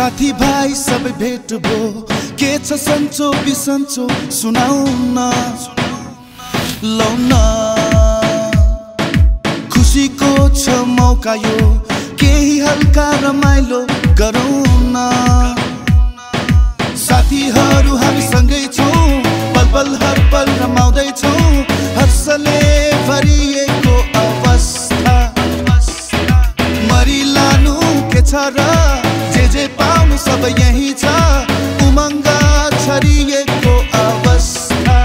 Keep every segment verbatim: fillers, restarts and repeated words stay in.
साथी भाइ सबै भेट भो के छ सन्चो बिसन्चो सुनाउ न लौ न खुसीको छ मौका यो केही हल्का रमाइलो गरौँ न साथीहरू हामी सँगै छौँ पल पल हर पल रमाउँदै छौँ हर्षले भरिएको अवस्था मरिलानु के छ र जे जे पाउनु सब यही छ उमङ्ग छरिएको अवस्था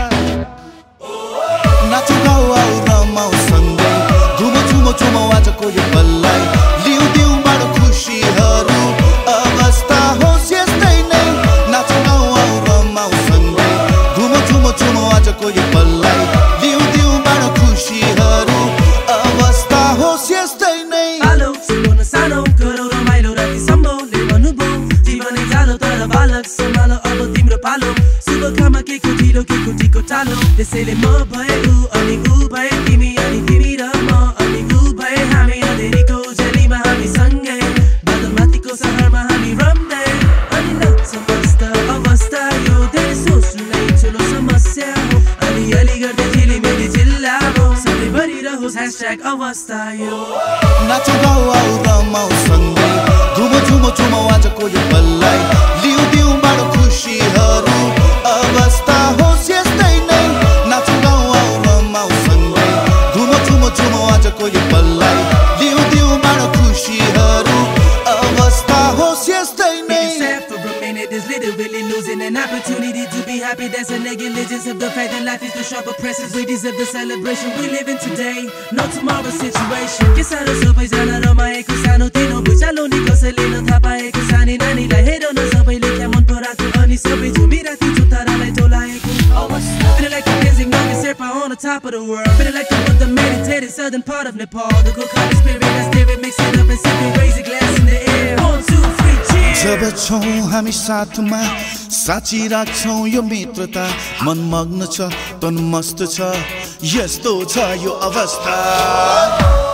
नाचौ गाउँ आऊ रमाऊ सँगै घुमौ झुमौ झुमौ आजको यो पललाई लिउ दिउ बाँडौ खुसीहरू अवस्था होस् यस्तै नै नाचौ गाउँ आऊ रमाऊ सँगै घुमौ झुमौ झुमौ आजको यो पललाई लिउ दिउ बाँडौ खुसीहरू अवस्था होस् यस्तै नै आलो सुनो न सानो गरौ रमाइलो राति सम्भवले अनुभव जीवनै जालो तर बालक सम्हालो अब तिम्रो पालो शुभकामना के को ढिलो के को ढिको टालो त्यसैले म भए ऊ अनि ऊ भए तिमी अनि तिमी र म अनि ऊ भए हामी अँधेरीको उज्यालीमा हामी सँगै बादलमाथिको सहरमा हामी रम्दै अनि नाच्छ मस्त अवस्था यो धेरै सोच्नु नै ठुलो समस्या हो अनि अलिगढ झिलिमिली जिल्ला हो सधैँभरि रहोस् ह्यासट्याग अवस्था यो नाचौ गाउँ आऊ रमाऊ सँगै घुमौ झुमौ झुमौ आजको यो पललाई लिउ दिउ बाँडौ खुसीहरू अवस्था होस् यस्तै नै नाचौ गाउँ आऊ रमाऊ सँगै घुमौ झुमौ झुमौ आजको यो पललाई लिउ दिउ बाँडौ खुसीहरू अवस्था होस् यस्तै नै Is literally losing an opportunity to be happy. That's a negligence of the fact that life is too short for presence. We deserve the celebration we live in today, no tomorrow situation. के साह्रो सबैजना रमाएको सानो तिनो भुइँचालो नि कसैले नथाहा पाएको सानी नानीलाई हेर न सबैले क्या मन पराएको अनि सबै झुमिराथि चुतारालाई डोलाएको अवस्था Feeling like the amazing youngest Sherpa on the top of the world. Feeling like the one the meditated southern part of Nepal. The good kind of spirit that's there, mix it up and sipping, raise a glass in the air. One, two, three, cheers. जब छौँ हामी साथमा साँची राख्छौँ यो मित्रता मन मग्न छ तन मस्त छ यस्तो छ यो अवस्था